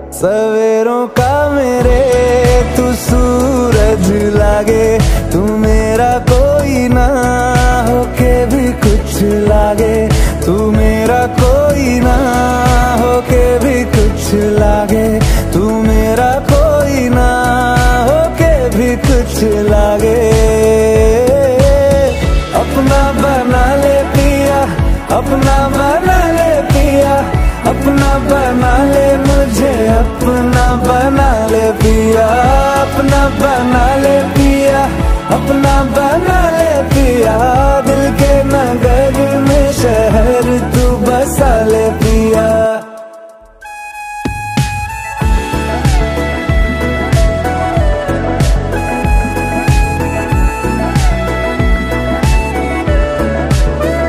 सवेरों का मेरे तू सूरज लागे, तू मेरा कोई ना होके भी कुछ लागे, तू मेरा कोई ना होके भी कुछ लागे, तू मेरा कोई ना होके भी कुछ लागे।